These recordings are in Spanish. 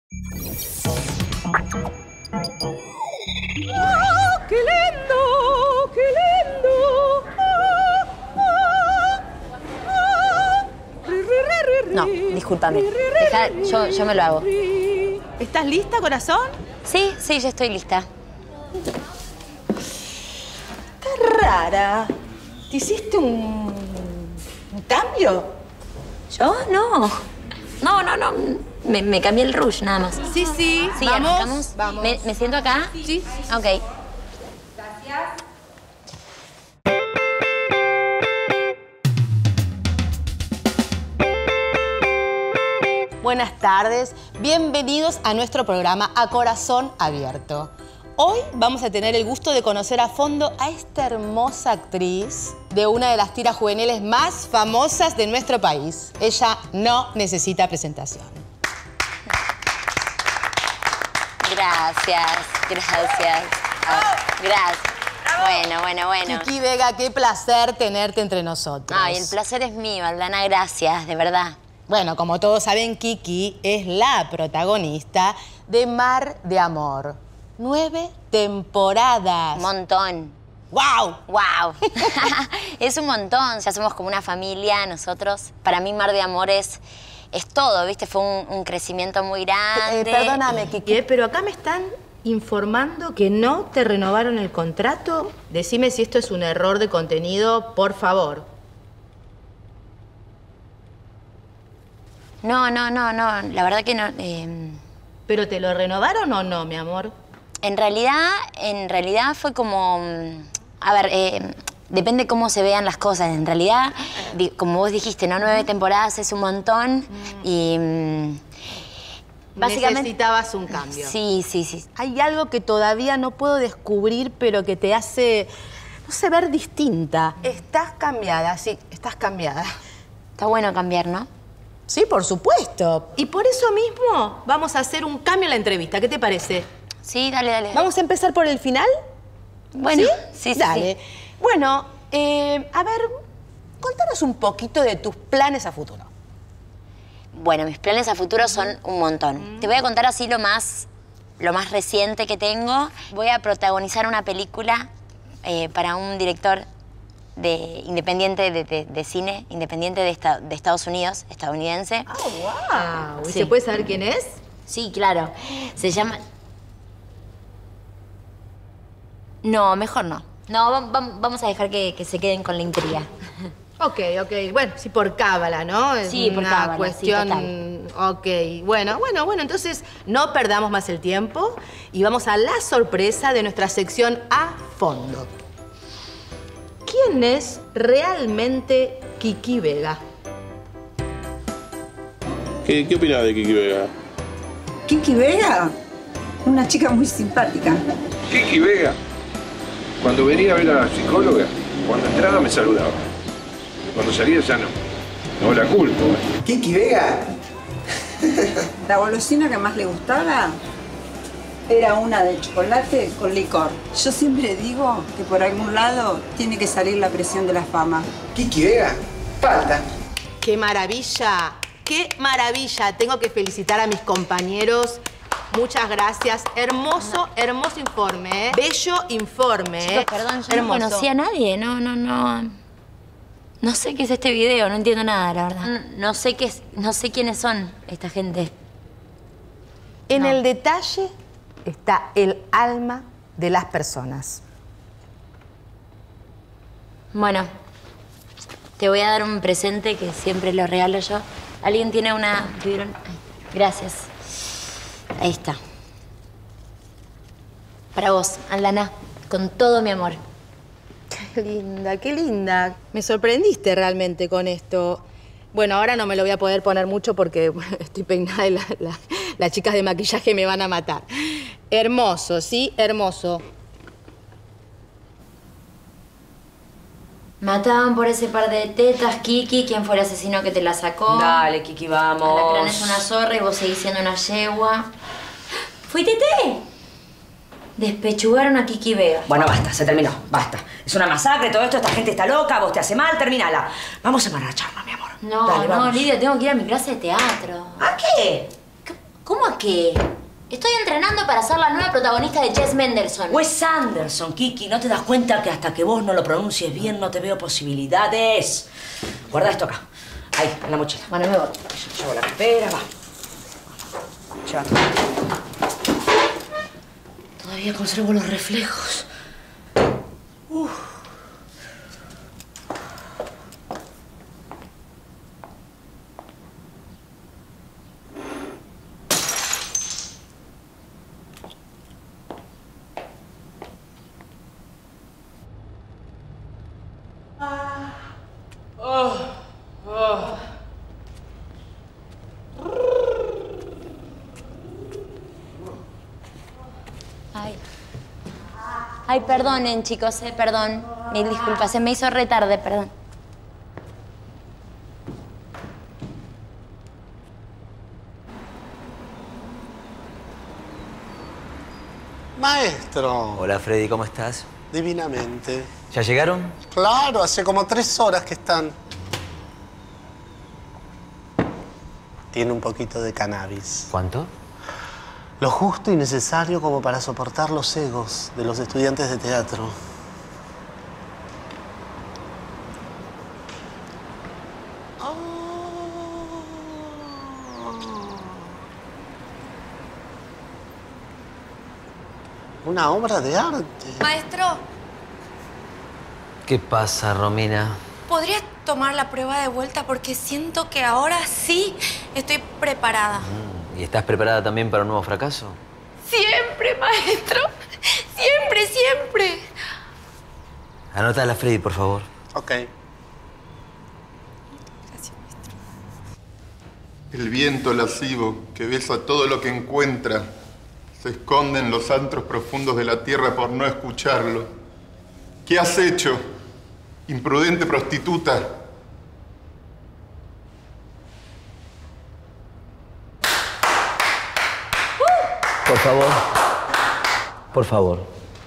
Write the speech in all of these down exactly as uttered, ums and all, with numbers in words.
¡Ah, qué lindo! ¡Qué lindo! No, discúlpame. Deja, yo, yo me lo hago. ¿Estás lista, corazón? Sí, sí, ya estoy lista. Está rara. ¿Te hiciste un, un cambio? ¿Yo? No. No, no, no. Me, me cambié el rouge, nada más. Sí, sí. Sí, vamos. arrancamos. Vamos. ¿Me, ¿Me siento acá? Sí, sí, sí. Ok. Gracias. Buenas tardes, bienvenidos a nuestro programa A Corazón Abierto. Hoy vamos a tener el gusto de conocer a fondo a esta hermosa actriz de una de las tiras juveniles más famosas de nuestro país. Ella no necesita presentación. Gracias, gracias. Ah, gracias. Bueno, bueno, bueno. Kiki Vega, qué placer tenerte entre nosotros. Ay, el placer es mío, Aldana, gracias, de verdad. Bueno, como todos saben, Kiki es la protagonista de Mar de Amor. Nueve temporadas. Un montón. ¡Wow! ¡Wow! Es un montón. Ya somos como una familia nosotros. Para mí, Mar de Amor es, es todo, ¿viste? Fue un, un crecimiento muy grande. Eh, perdóname, Kiki, pero acá me están informando que no te renovaron el contrato. Decime si esto es un error de contenido, por favor. No, no, no, no. La verdad que no. Eh... ¿Pero te lo renovaron o no, mi amor? En realidad, en realidad fue como... A ver, eh, depende cómo se vean las cosas. En realidad, di, como vos dijiste, ¿no? Nueve temporadas es un montón mm. y... Mm, básicamente... Necesitabas un cambio. Sí, sí, sí. Hay algo que todavía no puedo descubrir, pero que te hace, no sé, ver distinta. Estás cambiada, sí, estás cambiada. Está bueno cambiar, ¿no? Sí, por supuesto. Y por eso mismo vamos a hacer un cambio en la entrevista. ¿Qué te parece? Sí, dale, dale. ¿Vamos a empezar por el final? Bueno, sí, sí, sí. Dale. Sí. Bueno, eh, a ver, contanos un poquito de tus planes a futuro. Bueno, mis planes a futuro son un montón. Mm. Te voy a contar así lo más, lo más reciente que tengo. Voy a protagonizar una película eh, para un director de independiente de, de, de cine, independiente de, esta, de Estados Unidos, estadounidense. ¡Ah, wow! ¿Y sí. se puede saber quién es? Sí, claro. Se llama... No, mejor no. No, vamos a dejar que, que se queden con la intriga. Ok, ok. Bueno, sí, por cábala, ¿no? Es sí, por una cábala, cuestión... sí, total. Ok, bueno, bueno, bueno. Entonces, no perdamos más el tiempo y vamos a la sorpresa de nuestra sección A Fondo. ¿Quién es realmente Kiki Vega? ¿Qué, qué opinás de Kiki Vega? ¿Kiki Vega? Una chica muy simpática. Kiki Vega, cuando venía a ver a la psicóloga, cuando entraba me saludaba. Cuando salía ya no. No la culpo. ¿Kiki Vega? La golosina que más le gustaba era una de chocolate con licor. Yo siempre digo que por algún lado tiene que salir la presión de la fama. ¿Kiki Vega? Falta. ¡Qué maravilla! ¡Qué maravilla! Tengo que felicitar a mis compañeros. Muchas gracias. Hermoso, hermoso informe, ¿eh? Bello informe, ¿eh? Chicos, perdón, yo hermoso. No conocía a nadie. No, no, no... No sé qué es este video, no entiendo nada, la verdad. No, no sé qué es, no sé quiénes son esta gente. En no. el detalle está el alma de las personas. Bueno, te voy a dar un presente que siempre lo regalo yo. ¿Alguien tiene una...? Gracias. Ahí está. Para vos, Aldana, con todo mi amor. Qué linda, qué linda. Me sorprendiste realmente con esto. Bueno, ahora no me lo voy a poder poner mucho porque bueno, estoy peinada y la, la, las chicas de maquillaje me van a matar. Hermoso, ¿sí? Hermoso. Mataban por ese par de tetas, Kiki, ¿quién fue el asesino que te la sacó? Dale, Kiki, vamos. Alacrán es una zorra y vos seguís siendo una yegua. ¿Fui Tete? Despechugaron a Kiki Vega. Bueno, basta, se terminó, basta. Es una masacre, todo esto, esta gente está loca, vos te hace mal, terminala. Vamos a emborracharnos, mi amor. No, Dale, no, vamos. Lidia, tengo que ir a mi clase de teatro. ¿A qué? ¿Cómo a qué? Estoy entrenando para ser la nueva protagonista de Jess Mendelssohn. Wes Anderson, Kiki. ¿No te das cuenta que hasta que vos no lo pronuncies bien no te veo posibilidades? Guarda esto acá. Ahí, en la mochila. Bueno, me voy. Llevo la cartera, va. Ya. Todavía conservo los reflejos. Uf. Ay. Ay, perdonen, chicos, eh, perdón. Mil disculpas, se me hizo re tarde, perdón. Maestro. Hola, Freddy, ¿cómo estás? Divinamente. ¿Ya llegaron? Claro, hace como tres horas que están. Tiene un poquito de cannabis. ¿Cuánto? Lo justo y necesario como para soportar los egos de los estudiantes de teatro. Una obra de arte. Maestro, ¿Qué pasa, Romina? ¿podría tomar la prueba de vuelta? Porque siento que ahora sí estoy preparada. ¿Y estás preparada también para un nuevo fracaso? Siempre, maestro. Siempre, siempre. Anótala, Freddy, por favor. Ok. Gracias, maestro. El viento lascivo que besa todo lo que encuentra se esconde en los antros profundos de la tierra por no escucharlo. ¿Qué has hecho, imprudente prostituta? Por favor. Por favor.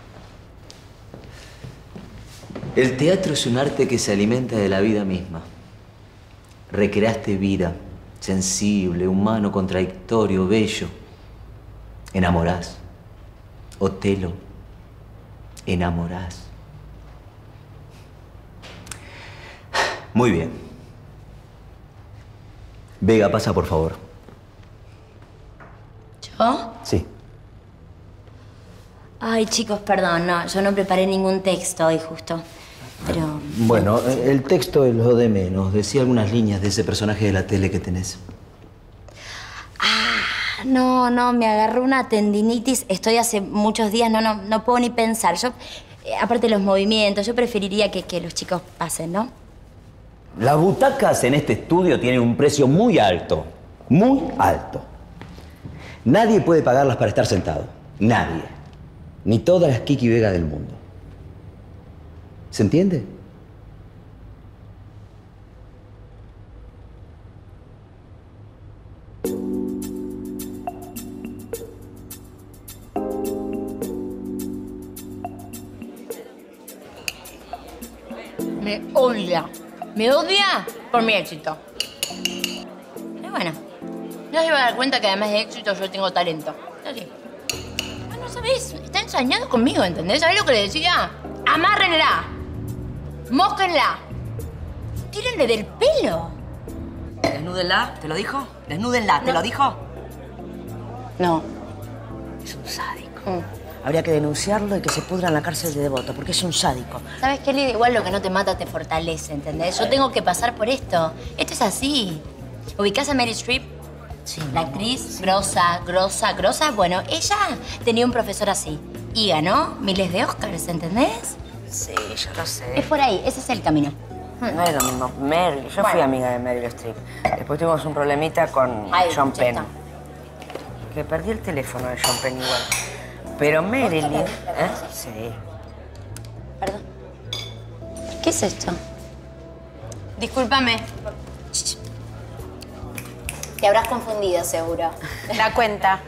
El teatro es un arte que se alimenta de la vida misma. Recreaste vida, sensible, humano, contradictorio, bello. Enamorás. Otelo. Enamorás. Muy bien. Vega, pasa, por favor. ¿Yo? Sí. Ay, chicos, perdón, no, yo no preparé ningún texto hoy justo, pero... Bueno, el texto es lo de menos. Decía algunas líneas de ese personaje de la tele que tenés. Ah, no, no, me agarró una tendinitis. Estoy hace muchos días, no, no, no puedo ni pensar. Yo, eh, aparte de los movimientos, yo preferiría que, que los chicos pasen, ¿no? Las butacas en este estudio tienen un precio muy alto. Muy alto. Nadie puede pagarlas para estar sentado. Nadie. Ni todas las Kiki Vega del mundo. ¿Se entiende? Me odia. Me odia por mi éxito. Pero bueno, no se va a dar cuenta que además de éxito yo tengo talento. Así. Bueno, ¿sabés? Está ensañado conmigo, ¿entendés? ¿Sabés lo que le decía? Amárrenla. Mójenla. Tírenle del pelo. Desnúdenla, ¿te lo dijo? Desnúdenla, ¿te No. lo dijo? No. Es un sádico. Mm. Habría que denunciarlo y que se pudra en la cárcel de Devoto, porque es un sádico. ¿Sabes qué, Lidia? Igual lo que no te mata te fortalece, ¿entendés? Yo tengo que pasar por esto. Esto es así. ¿Ubicás a Meryl Streep? Sí. La actriz, grosa, grosa, grosa. Bueno, ella tenía un profesor así. Y ganó miles de Oscars, ¿entendés? Sí, yo lo sé. Es por ahí, ese es el camino. No es lo mismo. Meryl, yo Bueno. fui amiga de Meryl Streep. Después tuvimos un problemita con Ay, Sean ya Penn. está. Que perdí el teléfono de Sean Penn igual. Pero Marilyn... ¿Eh? Sí. Perdón. ¿Qué es esto? Discúlpame. Te habrás confundido, seguro. La cuenta.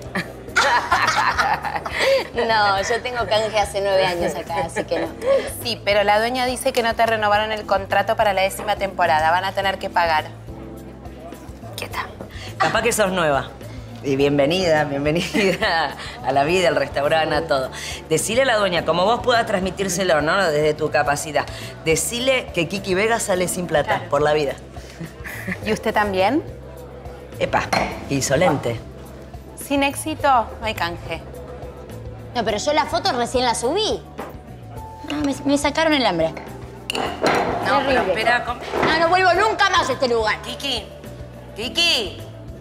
No, yo tengo canje hace nueve años acá, así que no. Sí, pero la dueña dice que no te renovaron el contrato para la décima temporada. Van a tener que pagar. Quieta. Capaz que sos nueva. Y bienvenida, bienvenida a la vida, al restaurante, a todo. Decile a la dueña, como vos puedas transmitírselo, ¿no? Desde tu capacidad. Decile que Kiki Vega sale sin plata, claro, por la vida. ¿Y usted también? Epa, insolente. Sin éxito, no hay canje. No, pero yo la foto recién la subí. No, me, me sacaron el hambre. No, terrible. Pero espera... ¿cómo? No, no vuelvo nunca más a este lugar. Kiki, Kiki.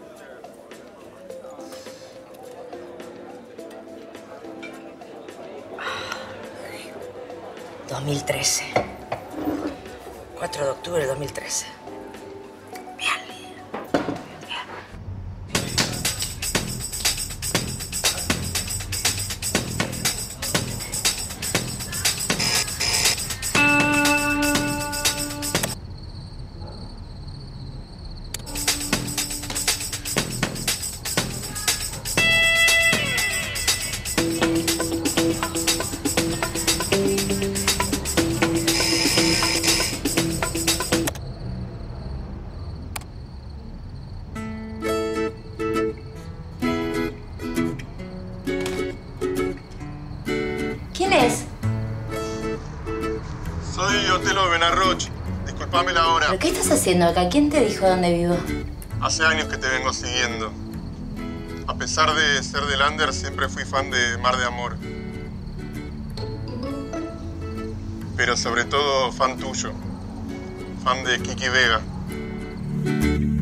dos mil trece. cuatro de octubre de dos mil trece. Bien, Lidia. Bien. ¿Quién es? Soy Otelo Benarroch. Disculpame la hora. ¿Pero qué estás haciendo acá? ¿Quién te dijo dónde vivo? Hace años que te vengo siguiendo. A pesar de ser de Lander, siempre fui fan de Mar de Amor. Pero sobre todo fan tuyo. Fan de Kiki Vega.